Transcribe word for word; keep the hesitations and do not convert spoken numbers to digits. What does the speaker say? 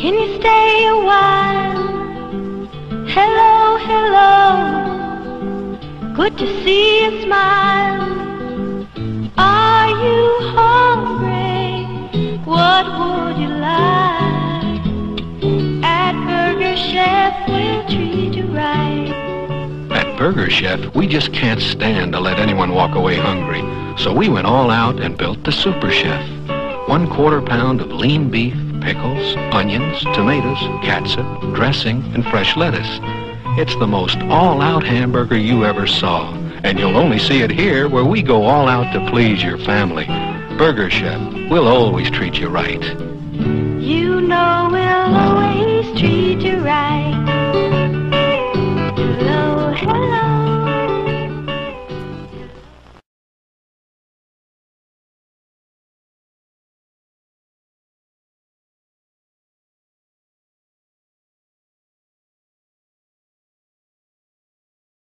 Can you stay a while? Hello, hello. Good to see you smile. Are you hungry? What would you like? At Burger Chef, we'll treat you right. At Burger Chef, we just can't stand to let anyone walk away hungry. So we went all out and built the Super Chef. One quarter pound of lean beef, pickles, onions, tomatoes, catsup, dressing, and fresh lettuce. It's the most all-out hamburger you ever saw. And you'll only see it here, where we go all out to please your family. Burger Chef, we'll always treat you right. You know we'll always treat you right.